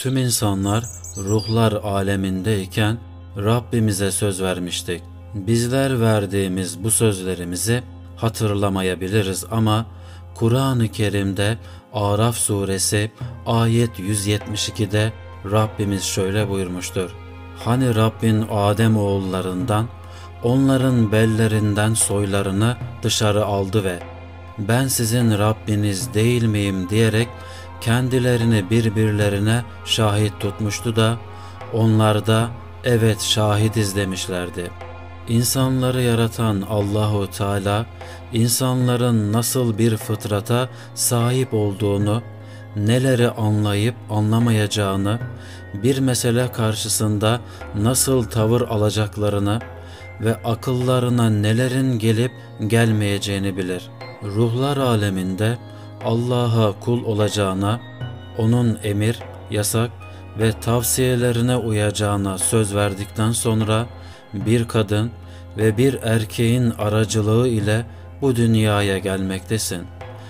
Tüm insanlar ruhlar alemindeyken Rabbimize söz vermiştik. Bizler verdiğimiz bu sözlerimizi hatırlamayabiliriz ama Kur'an-ı Kerim'de Araf suresi ayet 172'de Rabbimiz şöyle buyurmuştur. Hani Rabbin Adem oğullarından, onların bellerinden soylarını dışarı aldı ve ben sizin Rabbiniz değil miyim diyerek kendilerini birbirlerine şahit tutmuştu da onlar da evet şahidiz demişlerdi. İnsanları yaratan Allahu Teala insanların nasıl bir fıtrata sahip olduğunu, neleri anlayıp anlamayacağını, bir mesele karşısında nasıl tavır alacaklarını ve akıllarına nelerin gelip gelmeyeceğini bilir. Ruhlar aleminde Allah'a kul olacağına, onun emir, yasak ve tavsiyelerine uyacağına söz verdikten sonra bir kadın ve bir erkeğin aracılığı ile bu dünyaya gelmektesin.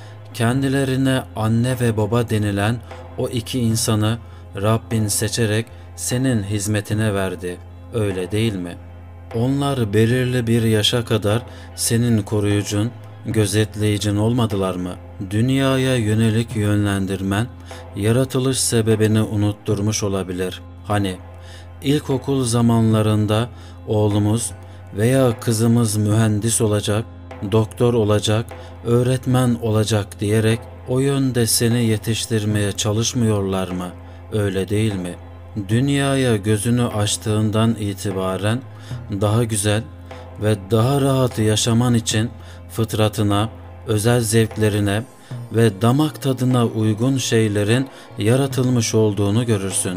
Kendilerine anne ve baba denilen o iki insanı Rabbin seçerek senin hizmetine verdi. Öyle değil mi? Onlar belirli bir yaşa kadar senin koruyucun, gözetleyicin olmadılar mı? Dünyaya yönelik yönlendirmen, yaratılış sebebini unutturmuş olabilir. Hani ilkokul zamanlarında oğlumuz veya kızımız mühendis olacak, doktor olacak, öğretmen olacak diyerek o yönde seni yetiştirmeye çalışmıyorlar mı? Öyle değil mi? Dünyaya gözünü açtığından itibaren daha güzel ve daha rahat yaşaman için fıtratına, özel zevklerine ve damak tadına uygun şeylerin yaratılmış olduğunu görürsün.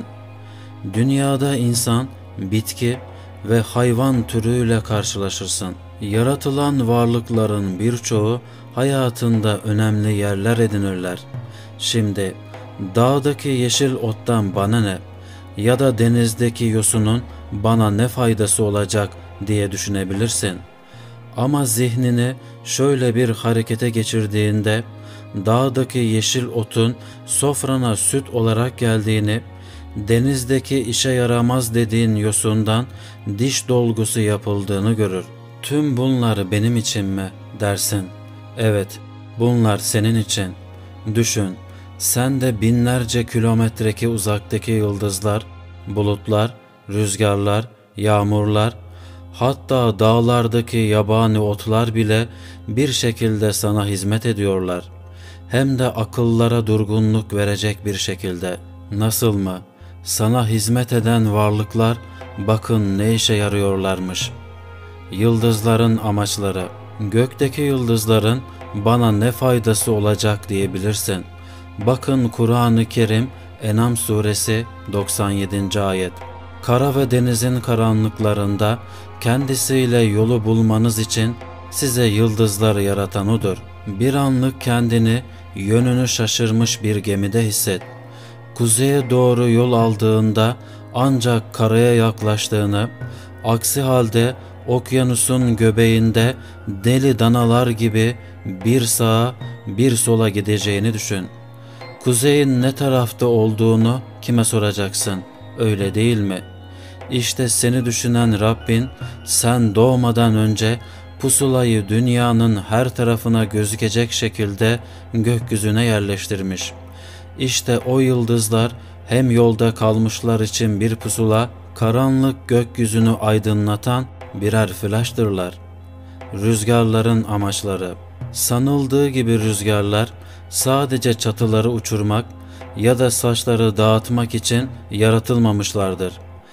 Dünyada insan, bitki ve hayvan türüyle karşılaşırsın. Yaratılan varlıkların birçoğu hayatında önemli yerler edinirler. Şimdi dağdaki yeşil ottan bana ne ya da denizdeki yosunun bana ne faydası olacak diye düşünebilirsin. Ama zihnini şöyle bir harekete geçirdiğinde dağdaki yeşil otun sofrana süt olarak geldiğini, denizdeki işe yaramaz dediğin yosundan diş dolgusu yapıldığını görür. Tüm bunlar benim için mi dersin? Evet, bunlar senin için. Düşün, sen de binlerce kilometreki uzaktaki yıldızlar, bulutlar, rüzgarlar, yağmurlar, hatta dağlardaki yabani otlar bile bir şekilde sana hizmet ediyorlar. Hem de akıllara durgunluk verecek bir şekilde. Nasıl mı? Sana hizmet eden varlıklar bakın ne işe yarıyorlarmış. Yıldızların amaçları. Gökteki yıldızların bana ne faydası olacak diyebilirsin. Bakın Kur'an-ı Kerim En'am suresi 97. ayet. Kara ve denizin karanlıklarında kendisiyle yolu bulmanız için size yıldızları yaratan O'dur. Bir anlık kendini yönünü şaşırmış bir gemide hisset. Kuzeye doğru yol aldığında ancak karaya yaklaştığını, aksi halde okyanusun göbeğinde deli danalar gibi bir sağa bir sola gideceğini düşün. Kuzeyin ne tarafta olduğunu kime soracaksın, öyle değil mi? İşte seni düşünen Rabbin sen doğmadan önce pusulayı dünyanın her tarafına gözükecek şekilde gökyüzüne yerleştirmiş. İşte o yıldızlar hem yolda kalmışlar için bir pusula, karanlık gökyüzünü aydınlatan birer flaştırlar. Rüzgarların amaçları. Sanıldığı gibi rüzgarlar sadece çatıları uçurmak ya da saçları dağıtmak için yaratılmamışlardır.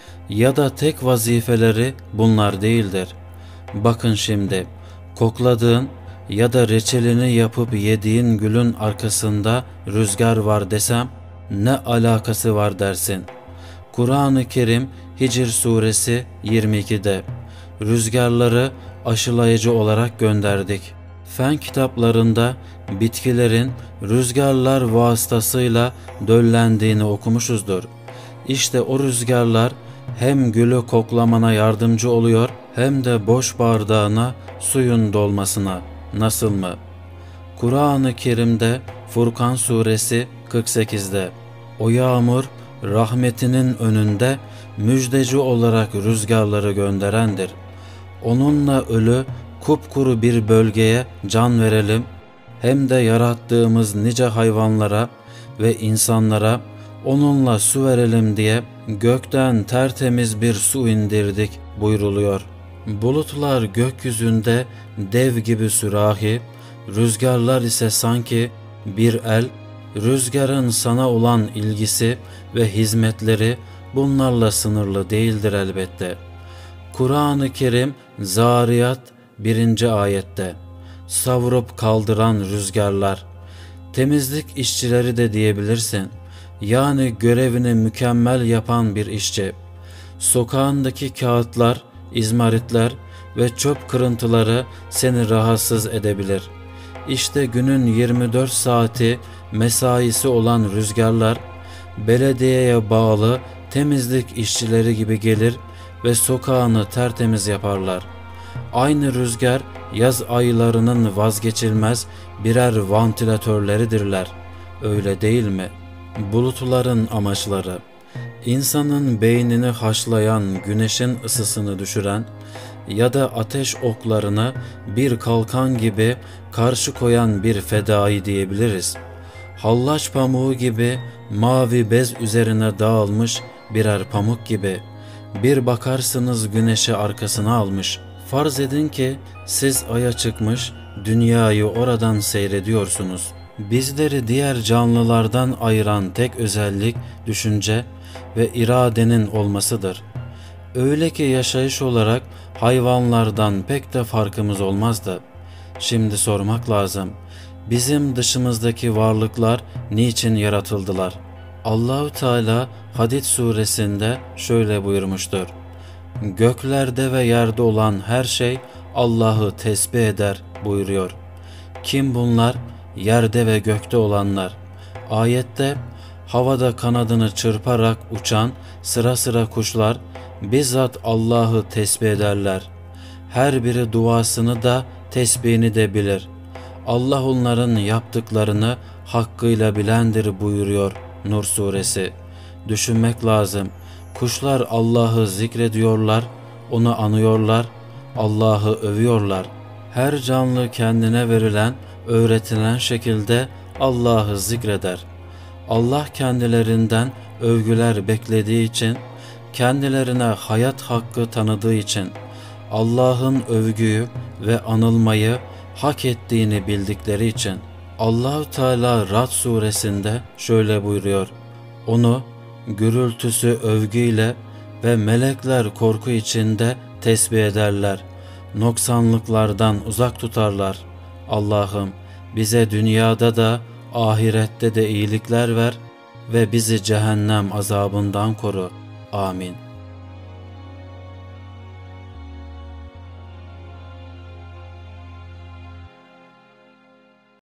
Ya da tek vazifeleri bunlar değildir. Bakın şimdi, kokladığın ya da reçelini yapıp yediğin gülün arkasında rüzgar var desem ne alakası var dersin. Kur'an-ı Kerim Hicr suresi 22'de rüzgarları aşılayıcı olarak gönderdik. Fen kitaplarında bitkilerin rüzgarlar vasıtasıyla döllendiğini okumuşuzdur. İşte o rüzgarlar hem gülü koklamana yardımcı oluyor hem de boş bardağına suyun dolmasına. Nasıl mı? Kur'an-ı Kerim'de Furkan suresi 48'de o yağmur rahmetinin önünde müjdeci olarak rüzgarları gönderendir. Onunla ölü, kupkuru bir bölgeye can verelim, hem de yarattığımız nice hayvanlara ve insanlara onunla su verelim diye gökten tertemiz bir su indirdik buyruluyor. Bulutlar gökyüzünde dev gibi sürahi, rüzgarlar ise sanki bir el, rüzgarın sana olan ilgisi ve hizmetleri bunlarla sınırlı değildir elbette. Kur'an-ı Kerim Zariyat 1. ayette savurup kaldıran rüzgarlar, temizlik işçileri de diyebilirsin. Yani görevini mükemmel yapan bir işçi. Sokağındaki kağıtlar, izmaritler ve çöp kırıntıları seni rahatsız edebilir. İşte günün 24 saati mesaisi olan rüzgarlar, belediyeye bağlı temizlik işçileri gibi gelir ve sokağını tertemiz yaparlar. Aynı rüzgar yaz aylarının vazgeçilmez birer vantilatörleridirler. Öyle değil mi? Bulutların amaçları, insanın beynini haşlayan güneşin ısısını düşüren ya da ateş oklarını bir kalkan gibi karşı koyan bir fedai diyebiliriz. Hallaç pamuğu gibi mavi bez üzerine dağılmış birer pamuk gibi. Bir bakarsınız güneşi arkasına almış. Farz edin ki siz aya çıkmış, dünyayı oradan seyrediyorsunuz. Bizleri diğer canlılardan ayıran tek özellik düşünce ve iradenin olmasıdır. Öyle ki yaşayış olarak hayvanlardan pek de farkımız olmazdı. Şimdi sormak lazım. Bizim dışımızdaki varlıklar niçin yaratıldılar? Allahu Teala Hadid suresinde şöyle buyurmuştur. Göklerde ve yerde olan her şey Allah'ı tesbih eder buyuruyor. Kim bunlar? Yerde ve gökte olanlar. Ayette havada kanadını çırparak uçan sıra sıra kuşlar bizzat Allah'ı tesbih ederler. Her biri duasını da tesbihini de bilir. Allah onların yaptıklarını hakkıyla bilendir buyuruyor Nur suresi. Düşünmek lazım. Kuşlar Allah'ı zikrediyorlar, onu anıyorlar, Allah'ı övüyorlar. Her canlı kendine verilen, öğretilen şekilde Allah'ı zikreder. Allah kendilerinden övgüler beklediği için, kendilerine hayat hakkı tanıdığı için, Allah'ın övgüyü ve anılmayı hak ettiğini bildikleri için, Allah-u Teala Ra'd suresinde şöyle buyuruyor. Onu gürültüsü övgüyle ve melekler korku içinde tesbih ederler. Noksanlıklardan uzak tutarlar. Allah'ım bize dünyada da ahirette de iyilikler ver ve bizi cehennem azabından koru. Amin.